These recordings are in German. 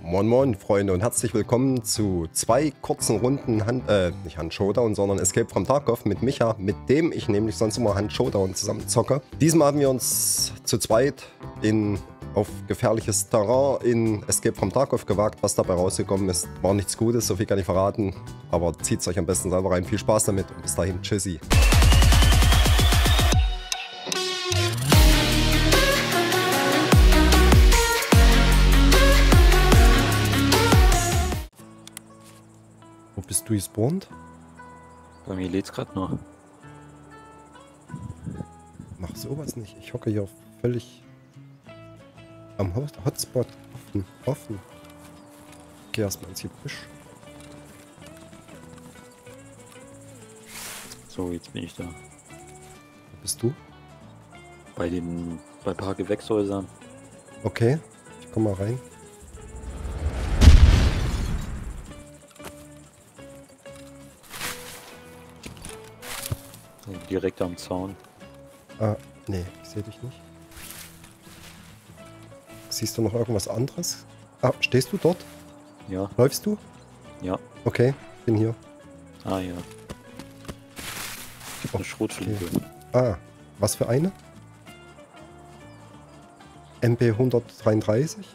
Moin Moin Freunde und herzlich willkommen zu zwei kurzen Runden nicht Hand Showdown, sondern Escape from Tarkov mit Micha, mit dem ich nämlich sonst immer Hand Showdown zusammen zocke. Diesmal haben wir uns zu zweit auf gefährliches Terrain in Escape from Tarkov gewagt. Was dabei rausgekommen ist, war nichts Gutes, so viel kann ich verraten. Aber zieht es euch am besten selber rein. Viel Spaß damit und bis dahin, tschüssi. Wo bist du gespawnt? Bei mir lädt's gerade noch. Mach sowas nicht. Ich hocke hier völlig am Hotspot. Offen. Geh erstmal ins Gebüsch. So, jetzt bin ich da. Wo bist du? Bei ein paar Gewächshäusern. Okay, ich komm mal rein. Direkt am Zaun. Ah, nee, ich sehe dich nicht. Siehst du noch irgendwas anderes? Ah, stehst du dort? Ja. Läufst du? Ja. Okay, bin hier. Ah ja. Ich hab eine Schrotflinte. Ah, was für eine? MP 133?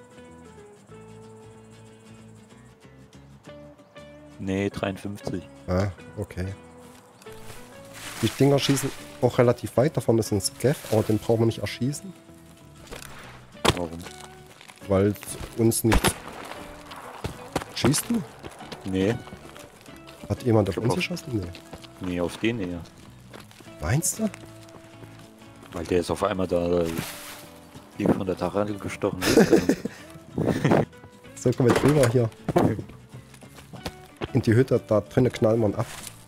Nee, 53. Ah, okay. Die Dinger schießen auch relativ weit. Da vorne ist ein Scav, aber den brauchen wir nicht erschießen. Warum? Weil es uns nicht... Schießt du? Nee. Hat jemand auf uns auf- geschossen? Nee. Nee, auf den eher. Meinst du? Weil der ist auf einmal da wie von der Tarantel gestochen ist. So, komm jetzt rüber hier. In die Hütte, da drinnen knallen wir ihn ab.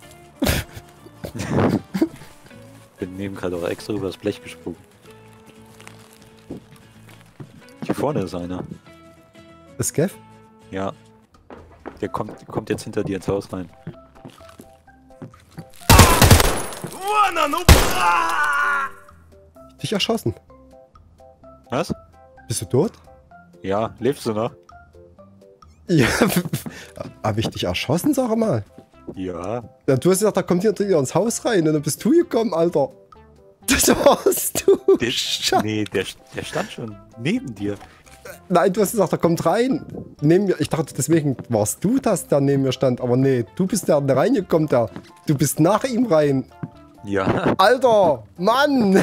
Bin neben gerade auch extra übers Blech gesprungen. Hier vorne ist einer. Das Scav? Ja. Der kommt jetzt hinter dir ins Haus rein. Dich erschossen. Was? Bist du tot? Ja, lebst du noch? Ja. Hab ich dich erschossen, sag mal? Ja. Ja, du hast gesagt, da kommt hier ins Haus rein und dann bist du gekommen, Alter. Das warst du. Nee, der stand schon neben dir. Nein, du hast gesagt, er kommt rein. Neben mir. Ich dachte, deswegen warst du das, der neben mir stand. Aber nee, du bist der reingekommen, Du bist nach ihm rein. Ja. Alter, Mann.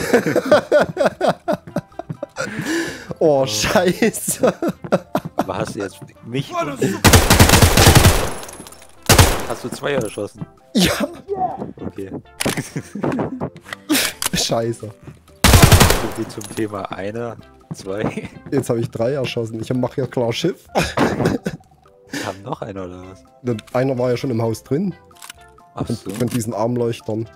Oh, scheiße. Aber hast du jetzt mich Hast du zwei erschossen? Ja. Okay. Scheiße. So viel zum Thema einer, zwei. Jetzt habe ich 3 erschossen. Ich mache hier klar Schiff. Kam noch einer oder was? Einer war ja schon im Haus drin. Ach so. Von diesen Armleuchtern.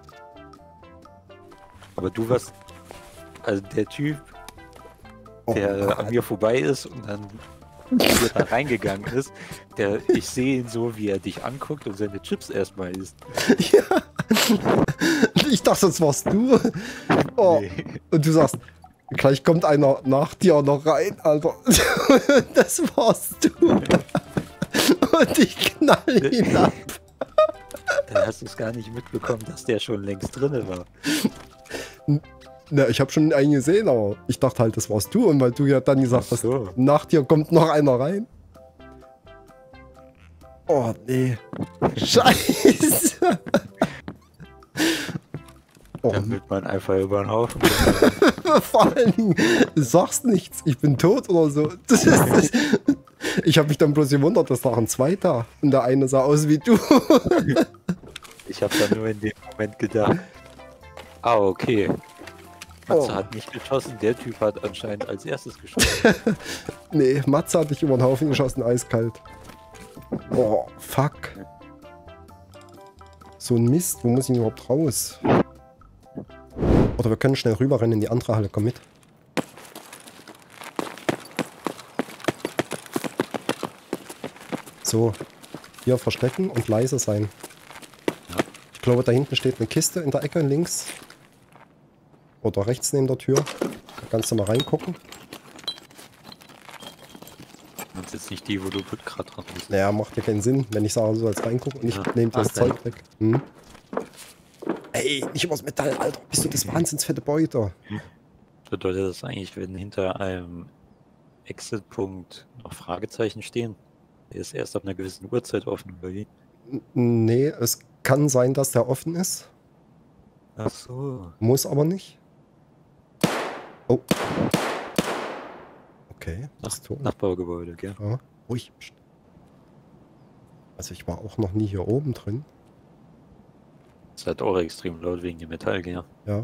Aber du warst. Also der Typ, Oh, der an mir vorbei ist und dann hier da reingegangen ist, ich sehe ihn so, wie er dich anguckt und seine Chips erstmal isst. Ja. Ich dachte, das warst du. Oh. Nee. Und du sagst, gleich kommt einer nach dir noch rein, Alter. Das warst du. Und ich knall ihn ab. Dann hast du es gar nicht mitbekommen, dass der schon längst drinne war. Na, ich habe schon einen gesehen, aber ich dachte halt, das warst du. Und weil du ja dann gesagt Ach hast, so. nach dir kommt noch einer rein. Oh, nee. Scheiße. Oh, Damit man einfach über den Haufen. vor allen Dingen, du sagst nichts. Ich bin tot oder so. Ich habe mich dann bloß gewundert, dass da ein zweiter und der eine sah aus wie du. Ich habe dann nur in dem Moment gedacht, ah, okay. Matze hat nicht geschossen, der Typ hat anscheinend als erstes geschossen. Nee, Matze hat dich über den Haufen geschossen, eiskalt. Oh, fuck. So ein Mist, wo muss ich überhaupt raus? Oder wir können schnell rüberrennen in die andere Halle, komm mit. So, hier verstecken und leise sein. Ja. Ich glaube, da hinten steht eine Kiste in der Ecke links. Oder rechts neben der Tür. Da kannst du mal reingucken. Und jetzt nicht die, wo du gerade dran bist. Naja, macht ja keinen Sinn, wenn ich sage, so als reingucken und ich nehme das Zeug weg. Hm? Ey, nicht übers Metall, Alter. Bist du das wahnsinnsfette Beute? Bedeutet das eigentlich, wenn hinter einem Exit-Punkt noch Fragezeichen stehen? Der ist erst ab einer gewissen Uhrzeit offen, oder wie? Nee, es kann sein, dass der offen ist. Ach so. Muss aber nicht. Oh. Okay, das Tor. Nachbargebäude, gell? Ja, ruhig. Also ich war auch noch nie hier oben drin. Ist halt auch extrem laut wegen dem Metall, gell? Ja.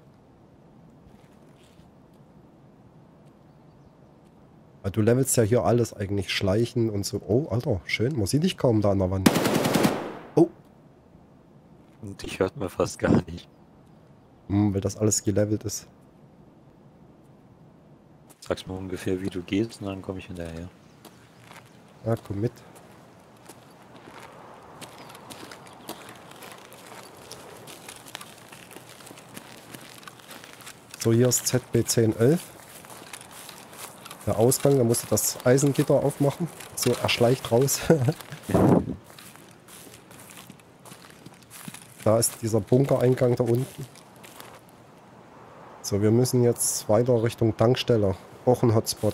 Aber du levelst ja hier alles eigentlich. Schleichen und so. Oh, Alter, schön. Man sieht dich kaum da an der Wand. Oh. Und dich hört man fast gar nicht. Weil das alles gelevelt ist. Sag's mir ungefähr, wie du gehst, und dann komme ich hinterher. Ja, komm mit. So, hier ist ZB 1011. Der Ausgang, da musst du das Eisengitter aufmachen. So, er schleicht raus. Da ist dieser Bunkereingang da unten. So, wir müssen jetzt weiter Richtung Tankstelle. Auch ein Hotspot.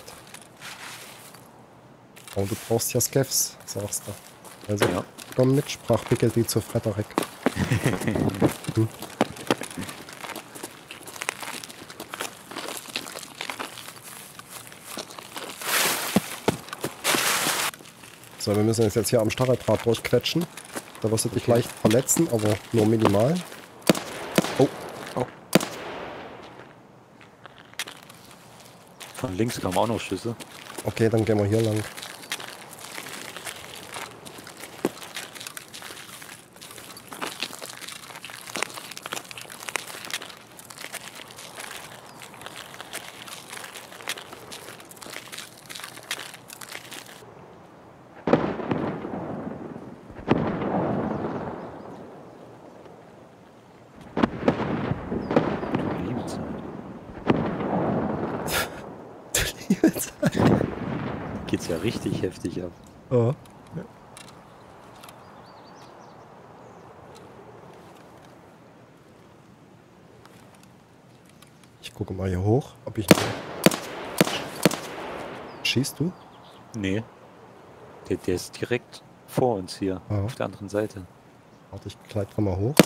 Aber du brauchst ja Skeffs, sagst du. Also, Ja. komm mit, sprach Pickelty zu Frederik. Hm. So, wir müssen uns jetzt hier am Stacheldraht durchquetschen. Da wirst du dich leicht verletzen, aber nur minimal. Oh. Oh. Von links kamen auch noch Schüsse. Okay, dann gehen wir hier lang. Du liebe Zeit. Geht's ja richtig heftig ab. Ja. Ich gucke mal hier hoch, ob ich... Schießt du? Nee. Der ist direkt vor uns hier, Ja. auf der anderen Seite. Warte, ich kletter mal hoch.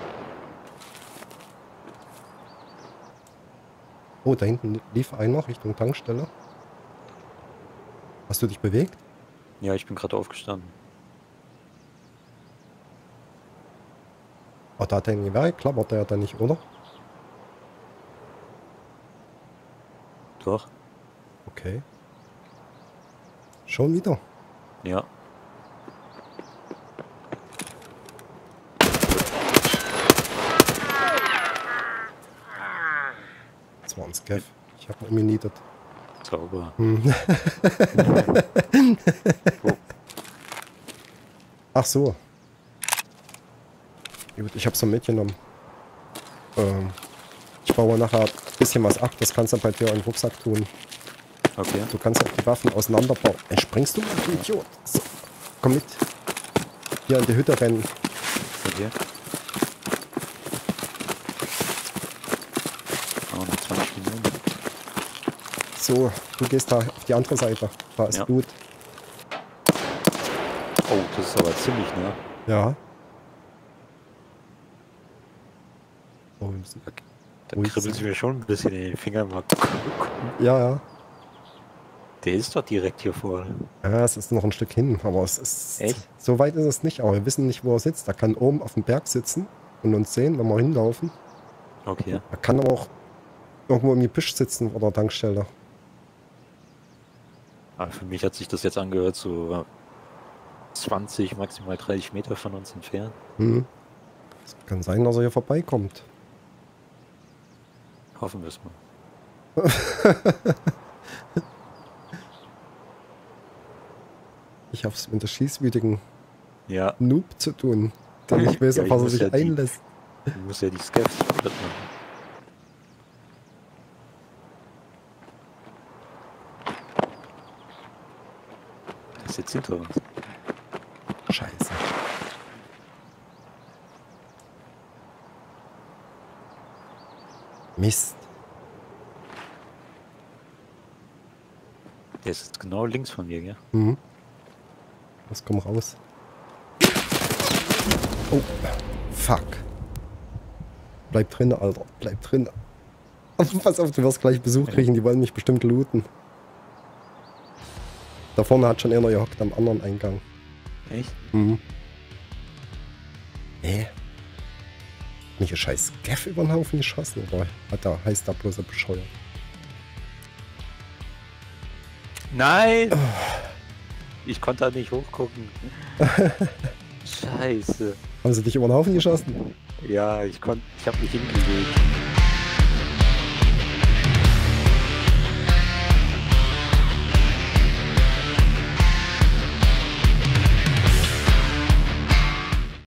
Oh, da hinten lief einer Richtung Tankstelle. Hast du dich bewegt? Ja, ich bin gerade aufgestanden. Oh, da hat der ein Gewehr, klappert der da nicht, oder? Doch. Okay. Schon wieder. Ja. Das war ein Scav. Ich habe ihn umgenietet. Sauber. Ach so. Gut, ich habe es mitgenommen. Ich baue nachher ein bisschen was ab. Das kannst du bei dir in den Rucksack tun. Okay. Du kannst auch die Waffen auseinanderbauen. Ey, springst du mal, du Idiot? So, komm mit. Hier in die Hütte rennen. Okay. Oh, noch 20 Minuten. So, du gehst da auf die andere Seite. Da ist Ja. Blut. Oh, das ist aber ziemlich nah. Ja. Oh, wir müssen... Da Ruhig kribbelt es sein. mir schon ein bisschen in den Fingern. Mal gucken. Ja, ja. Der ist doch direkt hier vor. Ja, es ist noch ein Stück hin, aber es ist... Echt? So weit ist es nicht, aber wir wissen nicht, wo er sitzt. Er kann oben auf dem Berg sitzen und uns sehen, wenn wir hinlaufen. Okay. Er kann aber auch irgendwo im Gebüsch sitzen oder Tankstelle. Aber für mich hat sich das jetzt angehört, so 20, maximal 30 Meter von uns entfernt. Hm. Es kann sein, dass er hier vorbeikommt. Hoffen wir es mal. Ich habe es mit der schießwütigen Ja, Noob zu tun, der nicht weiß, Ja, auf ich was er muss sich ja die- einlässt. du musst ja die Scavs machen. ist jetzt hinter uns. Scheiße. Mist. Der ist jetzt genau links von mir, ja? Mhm. Was kommt raus? Oh, fuck. Bleib drin, Alter. Bleib drin. Pass auf, du wirst gleich Besuch kriegen. Die wollen mich bestimmt looten. Da vorne hat schon einer gehockt am anderen Eingang. Echt? Mhm. Nicht ein scheiß Gaff über den Haufen geschossen, oder heißt da bloß er bescheuert? Nein! Ich konnte da nicht hochgucken. Scheiße. Haben sie dich über den Haufen geschossen? Ja, ich habe mich hingelegt.